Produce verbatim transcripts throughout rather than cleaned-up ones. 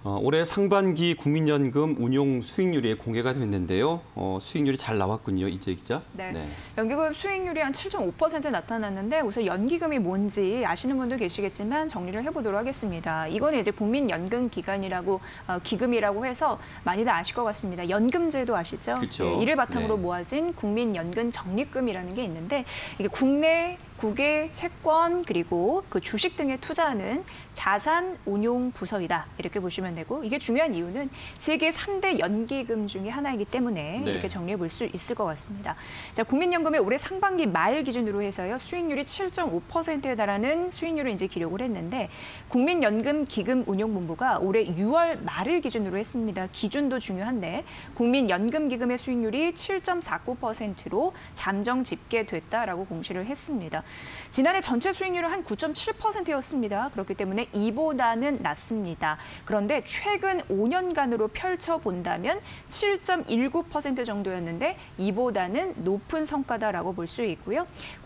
어, 올해 상반기 국민연금 운용 수익률이 공개가 됐는데요. 어, 수익률이 잘 나왔군요, 이재 기자. 네. 네. 연기금 수익률이 한 칠 점 오 퍼센트 나타났는데 우선 연기금이 뭔지 아시는 분도 계시겠지만 정리를 해보도록 하겠습니다. 이거는 이제 국민연금기관이라고 어, 기금이라고 해서 많이들 아실 것 같습니다. 연금제도 아시죠? 그렇죠. 네, 이를 바탕으로 네. 모아진 국민연금 적립금이라는 게 있는데 이게 국내 국외 채권 그리고 그 주식 등에 투자하는 자산 운용 부서이다. 이렇게 보시면 되고 이게 중요한 이유는 세계 삼 대 연기금 중에 하나이기 때문에 네. 이렇게 정리해 볼 수 있을 것 같습니다. 자, 국민연금의 올해 상반기 말 기준으로 해서요. 수익률이 칠 점 오 퍼센트에 달하는 수익률을 이제 기록을 했는데 국민연금 기금 운용본부가 올해 유월 말을 기준으로 했습니다. 기준도 중요한데 국민연금 기금의 수익률이 칠 점 사구 퍼센트로 잠정 집계됐다라고 공시를 했습니다. 지난해 전체 수익률은 한 구 점 칠 퍼센트였습니다. 그렇기 때문에 이보다는 낮습니다. 그런데 최근 오 년간으로 펼쳐본다면 칠 점 일구 퍼센트 정도였는데 이보다는 높은 성과다라고 볼 수 있고요.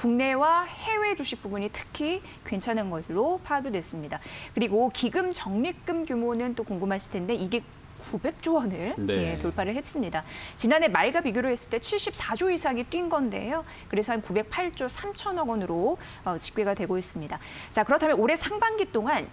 국내와 해외 주식 부분이 특히 괜찮은 것으로 파악이 됐습니다. 그리고 기금 적립금 규모는 또 궁금하실 텐데 이게 구백조 원을 네. 예, 돌파를 했습니다. 지난해 말과 비교로 했을 때 칠십사조 이상이 뛴 건데요. 그래서 한 구백팔조 삼천억 원으로 어, 집계가 되고 있습니다. 자, 그렇다면 올해 상반기 동안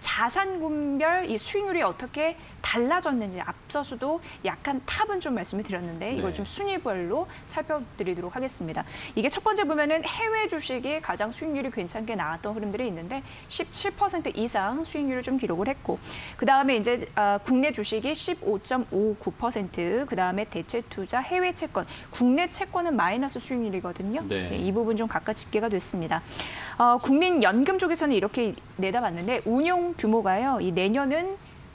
자산군별 이 수익률이 어떻게 달라졌는지 앞서서도 약간 탑은 좀 말씀을 드렸는데 이걸 네. 좀 순위별로 살펴드리도록 하겠습니다. 이게 첫 번째 보면은 해외 주식이 가장 수익률이 괜찮게 나왔던 흐름들이 있는데 십칠 퍼센트 이상 수익률을 좀 기록을 했고 그 다음에 이제 어, 국내 주식이 십오 점 오구 퍼센트, 그 다음에 대체 투자, 해외 채권, 국내 채권은 마이너스 수익률이거든요. 네. 네, 이 부분 좀 각각 집계가 됐습니다. 어, 국민연금 쪽에서는 이렇게 내다봤는데 운용 규모가요, 이 내년은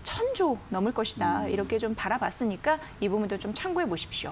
천조 넘을 것이다. 음. 이렇게 좀 바라봤으니까 이 부분도 좀 참고해 보십시오.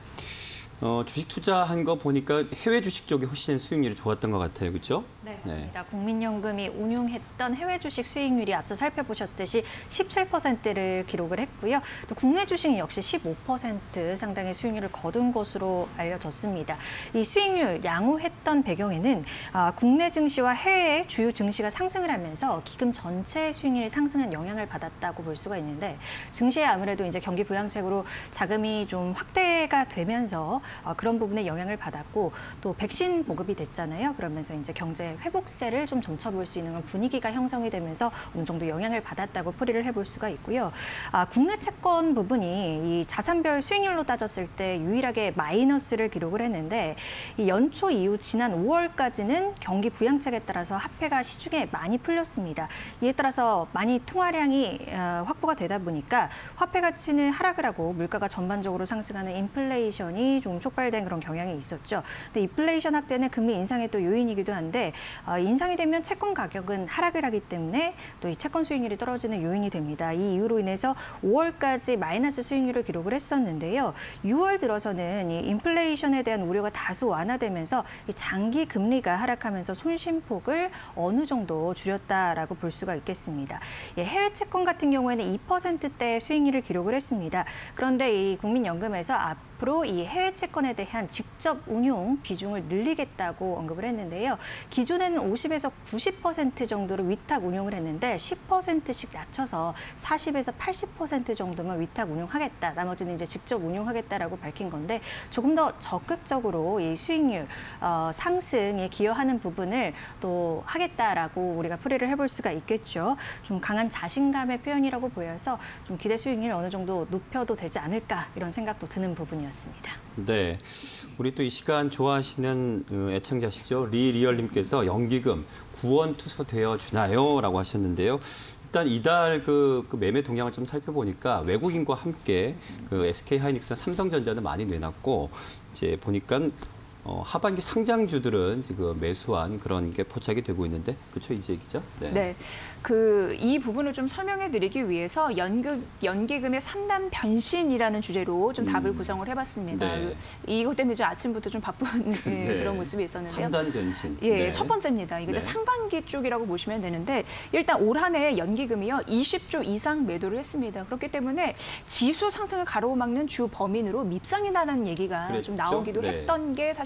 어, 주식 투자한 거 보니까 해외 주식 쪽이 훨씬 수익률이 좋았던 것 같아요, 그렇죠? 네, 맞습니다. 네. 국민연금이 운용했던 해외 주식 수익률이 앞서 살펴보셨듯이 십칠 퍼센트를 기록을 했고요. 또 국내 주식이 역시 십오 퍼센트 상당의 수익률을 거둔 것으로 알려졌습니다. 이 수익률 양호했던 배경에는 아, 국내 증시와 해외 주요 증시가 상승을 하면서 기금 전체 수익률이 상승한 영향을 받았다고 볼 수가 있는데 증시에 아무래도 이제 경기 부양책으로 자금이 좀 확대가 되면서 어, 그런 부분에 영향을 받았고 또 백신 보급이 됐잖아요. 그러면서 이제 경제 회복세를 좀 점쳐볼 수 있는 분위기가 형성이 되면서 어느 정도 영향을 받았다고 풀이를 해볼 수가 있고요. 아, 국내 채권 부분이 이 자산별 수익률로 따졌을 때 유일하게 마이너스를 기록을 했는데 이 연초 이후 지난 오월까지는 경기 부양책에 따라서 화폐가 시중에 많이 풀렸습니다. 이에 따라서 많이 통화량이 어, 확보가 되다 보니까 화폐 가치는 하락을 하고 물가가 전반적으로 상승하는 인플레이션이 좀 촉발된 그런 경향이 있었죠. 근데 인플레이션 확대는 금리 인상의 또 요인이기도 한데 어, 인상이 되면 채권 가격은 하락을 하기 때문에 또 이 채권 수익률이 떨어지는 요인이 됩니다. 이 이유로 인해서 오월까지 마이너스 수익률을 기록을 했었는데요. 유월 들어서는 이 인플레이션에 대한 우려가 다소 완화되면서 이 장기 금리가 하락하면서 손실폭을 어느 정도 줄였다라고 볼 수가 있겠습니다. 예, 해외 채권 같은 경우에는 이 퍼센트대 수익률을 기록을 했습니다. 그런데 이 국민연금에서 앞으로 이 해외 채권에 대한 직접 운용 비중을 늘리겠다고 언급을 했는데요. 기존에는 오십에서 구십 퍼센트 정도로 위탁 운용을 했는데 십 퍼센트씩 낮춰서 사십에서 팔십 퍼센트 정도만 위탁 운용하겠다. 나머지는 이제 직접 운용하겠다라고 밝힌 건데 조금 더 적극적으로 이 수익률 어, 상승에 기여하는 부분을 또 하겠다라고 우리가 풀이를 해볼 수가 있겠죠. 좀 강한 자신감의 표현이라고 보여서 좀 기대 수익률 어느 정도 높여도 되지 않을까 이런 생각도 드는 부분이었습니다. 네, 우리 또 이 시간 좋아하시는 애청자시죠. 리리얼님께서 연기금 구원 투수 되어 주나요? 라고 하셨는데요. 일단 이달 그, 그 매매 동향을 좀 살펴보니까 외국인과 함께 그 에스케이하이닉스나 삼성전자는 많이 내놨고 이제 보니까 어, 하반기 상장주들은 지금 매수한 그런 게 포착이 되고 있는데 그렇죠, 이재 기자? 네. 네. 그 이 부분을 좀 설명해 드리기 위해서 연극, 연기금의 삼단 변신이라는 주제로 좀 답을 음. 구성을 해봤습니다. 네. 이것 때문에 좀 아침부터 좀 바쁜 네. 그런 모습이 있었는데요. 삼단 변신. 예, 네. 첫 번째입니다. 이게 네. 상반기 쪽이라고 보시면 되는데 일단 올 한 해 연기금이요 이십조 이상 매도를 했습니다. 그렇기 때문에 지수 상승을 가로막는 주 범인으로 밉상이라는 얘기가 그랬죠? 좀 나오기도 네. 했던 게 사실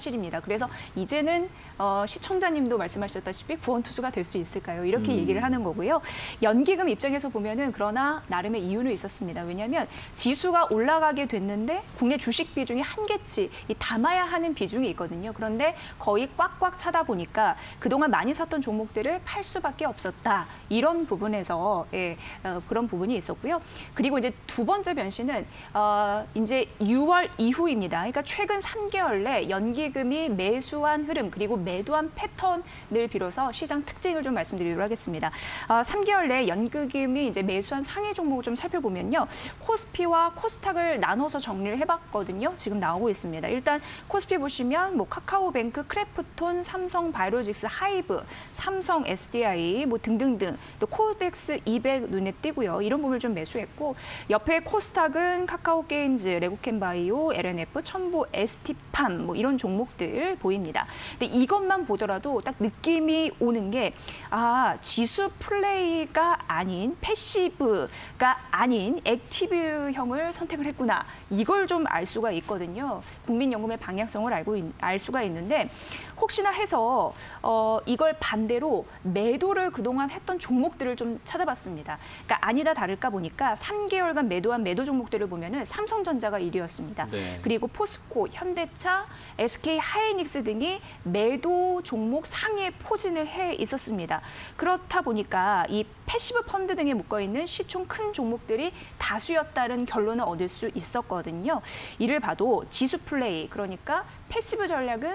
사실입니다. 그래서 이제는 어, 시청자님도 말씀하셨다시피 구원투수가 될 수 있을까요? 이렇게 음. 얘기를 하는 거고요. 연기금 입장에서 보면은 그러나 나름의 이유는 있었습니다. 왜냐하면 지수가 올라가게 됐는데 국내 주식 비중이 한계치 이 담아야 하는 비중이 있거든요. 그런데 거의 꽉꽉 차다 보니까 그동안 많이 샀던 종목들을 팔 수밖에 없었다. 이런 부분에서 예, 어, 그런 부분이 있었고요. 그리고 이제 두 번째 변신은 어, 이제 유월 이후입니다. 그러니까 최근 삼 개월 내 연기금이 매수한 흐름 그리고 매도한 패턴을 빌어서 시장 특징을 좀 말씀드리도록 하겠습니다. 어, 삼 개월 내 연기금이 이제 매수한 상위 종목을 좀 살펴보면요. 코스피와 코스닥을 나눠서 정리를 해봤거든요. 지금 나오고 있습니다. 일단 코스피 보시면 뭐 카카오뱅크, 크래프톤, 삼성 바이오로직스, 하이브, 삼성 에스디아이 뭐 등등등 또 코덱스 이백 눈에 띄고요. 이런 부분을 좀 매수했고 옆에 코스닥은 카카오게임즈, 레고캠바이오, 엘엔에프, 첨보, 에스티팜 뭐 이런 종목들 보입니다. 근데 이것만 보더라도 딱 느낌이 오는 게 아, 지수 플레이가 아닌 패시브가 아닌 액티브형을 선택을 했구나. 이걸 좀 알 수가 있거든요. 국민연금의 방향성을 알고 있, 알 수가 있는데 혹시나 해서 어, 이걸 반대로 매도를 그동안 했던 종목들을 좀 찾아봤습니다. 그러니까 아니다 다를까 보니까 삼 개월간 매도한 매도 종목들을 보면은 삼성전자가 일 위였습니다. 네. 그리고 포스코, 현대차, 에스케이 하이닉스 등이 매도 종목 상위에 포진을 해 있었습니다. 그렇다 보니까 이 패시브 펀드 등에 묶어있는 시총 큰 종목들이 다수였다는 결론을 얻을 수 있었거든요. 이를 봐도 지수 플레이, 그러니까 패시브 전략은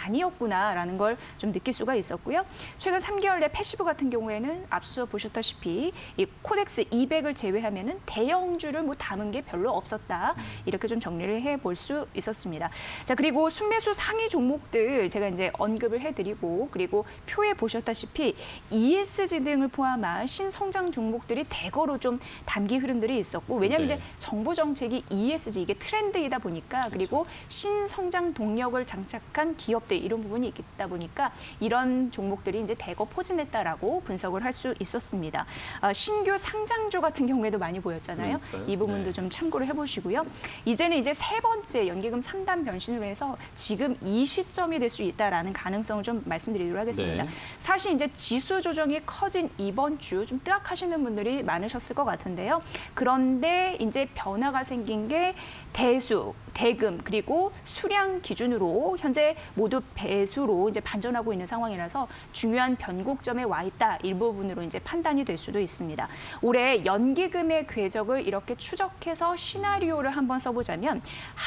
아니었구나라는 걸 좀 느낄 수가 있었고요. 최근 삼 개월 내 패시브 같은 경우에는 앞서 보셨다시피 이 코덱스 이백을 제외하면은 대형주를 뭐 담은 게 별로 없었다. 이렇게 좀 정리를 해볼 수 있었습니다. 자, 그리고 순매수 상위 종목들 제가 이제 언급을 해드리고 그리고 표에 보셨다시피 이에스지 등을 포함한 신성장 종목들이 대거로 좀 담기 흐름들이 있었고 왜냐하면 네. 이제 정부 정책이 이에스지 이게 트렌드이다 보니까 그리고 신성장 동력을 장착한 기업들 이런 부분이 있다 보니까 이런 종목들이 이제 대거 포진했다라고 분석을 할 수 있었습니다. 어, 신규 상장주 같은 경우에도 많이 보였잖아요. 그러니까요. 이 부분도 네. 좀 참고를 해보시고요. 이제는 이제 세 번째 연기금 삼 단 변신으로 해서 지금 이 시점이 될 수 있다라는 가능성을 좀 말씀드리도록 하겠습니다. 네. 사실 이제 지수 조정이 커진 이번 주 좀 뜨악하시는 분들이 많으셨을 것 같은데요. 그런데 이제 변화가 생긴 게 대수, 대금 그리고 수량 기준으로 현재 모두 배수로 이제 반전하고 있는 상황이라서 중요한 변곡점에 와 있다 일부분으로 이제 판단이 될 수도 있습니다. 올해 연기금의 궤적을 이렇게 추적해서 시나리오를 한번 써보자면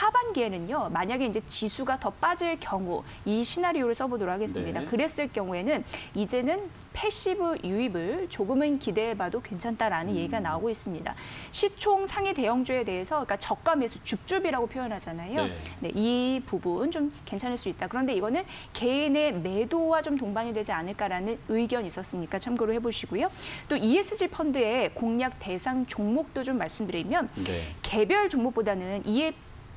하반기에는요 만약에 이제 지수가 더 빠질 경우 이 시나리오를 써보도록 하겠습니다. 네. 그랬을 경우에는 이제는 패시브 유입을 조금은 기대해봐도 괜찮다라는 음. 얘기가 나오고 있습니다. 시총 상위 대형주에 대해서 그러니까 저가 매수 줍줍이라고 표현하잖아요. 네. 네, 이 부분 좀 괜찮을 수 있다. 그런데 이거는 개인의 매도와 좀 동반이 되지 않을까라는 의견이 있었으니까 참고를 해보시고요. 또 이에스지 펀드의 공략 대상 종목도 좀 말씀드리면 네. 개별 종목보다는 이에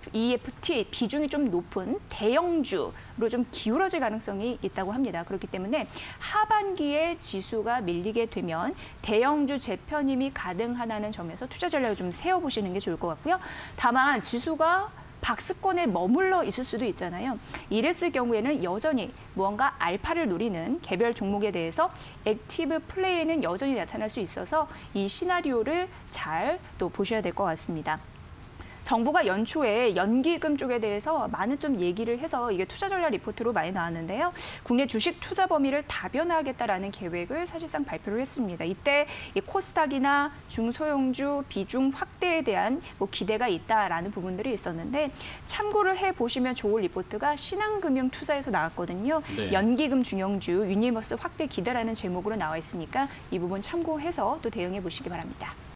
이이에프티 비중이 좀 높은 대형주로 좀 기울어질 가능성이 있다고 합니다. 그렇기 때문에 하반기에 지수가 밀리게 되면 대형주 재편임이 가능하다는 점에서 투자 전략을 좀 세워보시는 게 좋을 것 같고요. 다만 지수가 박스권에 머물러 있을 수도 있잖아요. 이랬을 경우에는 여전히 무언가 알파를 노리는 개별 종목에 대해서 액티브 플레이는 여전히 나타날 수 있어서 이 시나리오를 잘 또 보셔야 될 것 같습니다. 정부가 연초에 연기금 쪽에 대해서 많은 좀 얘기를 해서 이게 투자 전략 리포트로 많이 나왔는데요. 국내 주식 투자 범위를 다변화하겠다라는 계획을 사실상 발표를 했습니다. 이때 이 코스닥이나 중소형주 비중 확대에 대한 뭐 기대가 있다라는 부분들이 있었는데 참고를 해보시면 좋을 리포트가 신한금융 투자에서 나왔거든요. 네. 연기금 중형주 유니버스 확대 기대라는 제목으로 나와 있으니까 이 부분 참고해서 또 대응해 보시기 바랍니다.